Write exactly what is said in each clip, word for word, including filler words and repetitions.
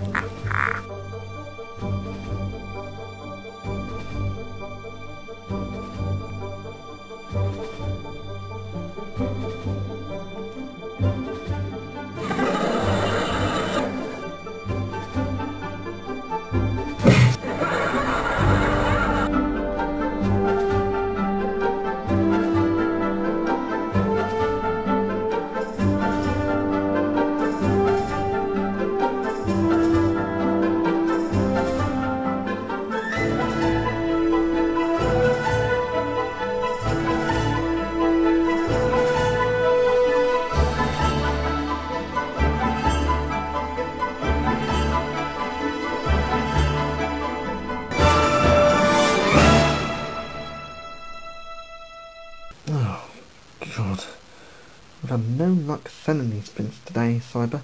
Oh, God. I've had no luck sending these things today, Cyber.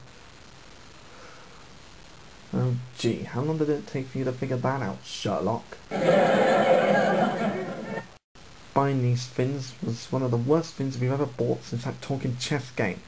Oh, gee, how long did it take for you to figure that out, Sherlock? Buying these fins was one of the worst things we've ever bought since that talking chess game.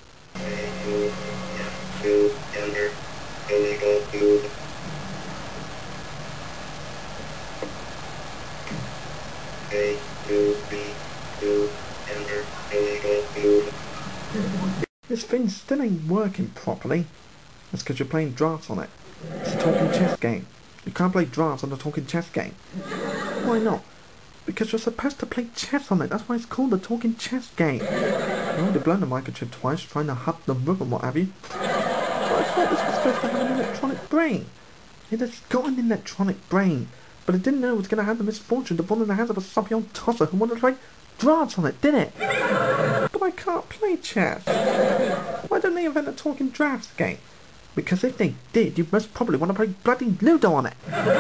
This thing still ain't working properly. That's because you're playing drafts on it. It's a talking chess game. You can't play drafts on a talking chess game. Why not? Because you're supposed to play chess on it. That's why it's called a talking chess game. You already blown the microchip twice trying to hub the room and what have you. So I thought this was supposed to have an electronic brain. It has got an electronic brain, but it didn't know it was going to have the misfortune to fall in the hands of a soppy old tosser who wanted to play drafts on it, did it? But I can't play chess. Why don't they invent a talking drafts game? Because if they did, you most probably want to play bloody Ludo on it.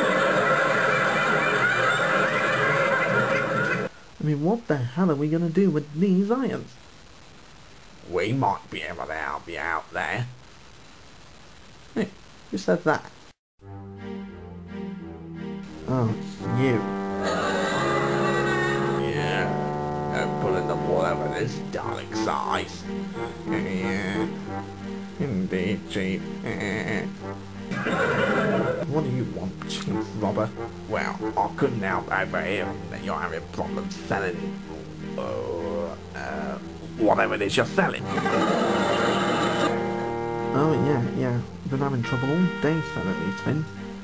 I mean, what the hell are we going to do with these irons? We might be able to help you out there. Hey, who said that? Oh, it's you. Yeah, I'm pulling the wool over this Dalek's eyes. Yeah, indeed, Chief. What do you want, Chief Robber? Well, I couldn't help overhearing that you're having problems selling, uh, uh, whatever it is you're selling. Oh, yeah, yeah. I've been having trouble all day selling these things.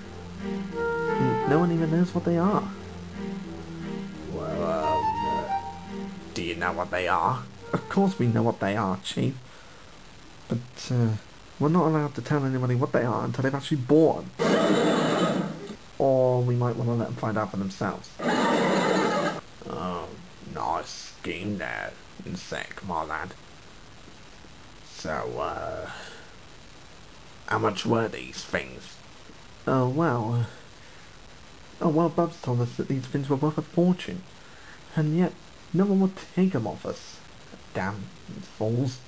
No one even knows what they are. Well, um, uh, do you know what they are? Of course we know what they are, Chief. But, uh, we're not allowed to tell anybody what they are until they've actually bought them. Or we might want to let them find out for themselves. Oh, nice scheme there, Insect, my lad. So, uh, how much were these things? Oh, well... Oh, well, Bubs told us that these things were worth a fortune. And yet, no one would take them off us. Damn fools.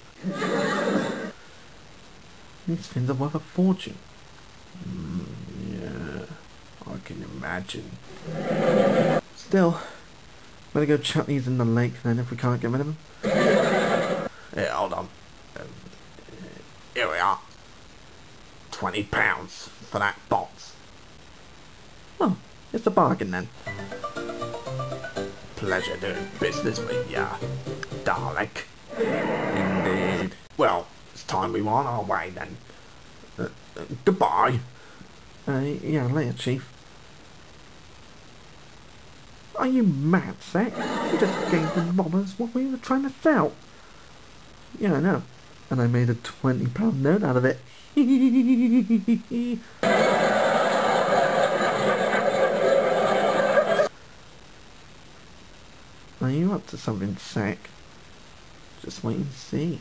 These things are worth a fortune. Mm, yeah, I can imagine. Still, better go chuck these in the lake then if we can't get rid of them. Yeah, hold on. Um, here we are. Twenty pounds for that box. Oh, it's a bargain then. Pleasure doing business with ya, Dalek. Indeed. Well, it's time we were on our way then. Uh, uh, goodbye. Uh, yeah, later, Chief. Are you mad, Sec? You just gave the robbers what we were trying to sell. Yeah, I know. And I made a twenty pound note out of it. Are you up to something, Sec? Just wait and see.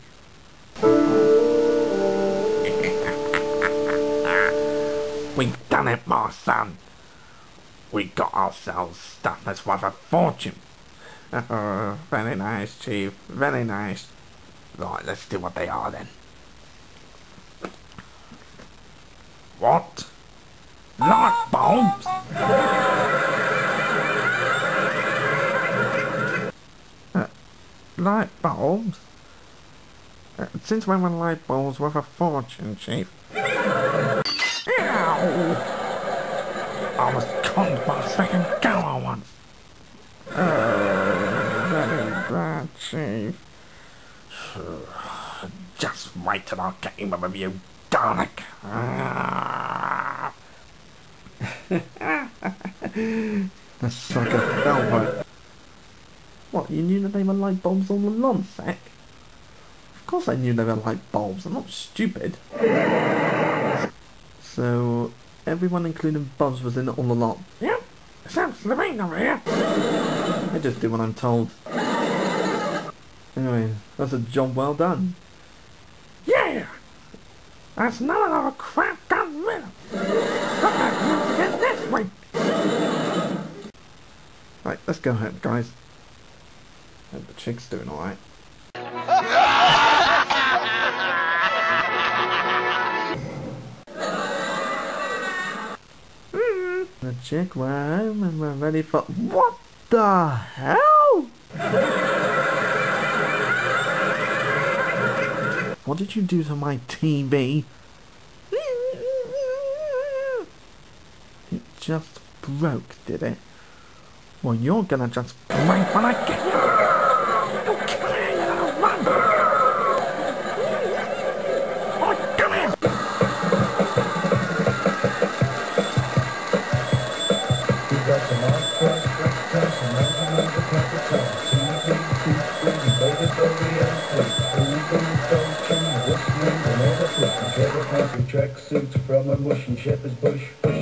We've done it, my son. We got ourselves stuff that's worth a fortune. Oh, very nice, Chief. Very nice. Right, let's do what they are then. What? Light bulbs? uh, light bulbs? Uh, since when were light bulbs worth a fortune, Chief? Ow! I was conned by a second goer once. Uh, very bad, Chief. Just wait till I get him with you, Dalek. The sucker fell for it. What, you knew that they were light bulbs all along, Sec? Of course I knew they were light bulbs, I'm not stupid. So, everyone including Buzz was in it all along? Yep, except Lorraine over here. I just do what I'm told. Anyway, that's a job well done. Yeah! That's none of our crap done with. Get this way. Right, let's go ahead, guys. Hope the chick's doing alright. mm, the chick, we're home and we're ready for... What the hell? What did you do to my T V? It just broke, did it? Well, you're gonna just break when I get you! Oh, come here, you little run! Oh, come here! You got some odd cross, cross, cross, and I'm gonna the proper time. See you get two, three, you made it over the street. Who you gonna talk to? What's new and all the flick? You try to pack your tracksuits from a mush and shepherd's bush.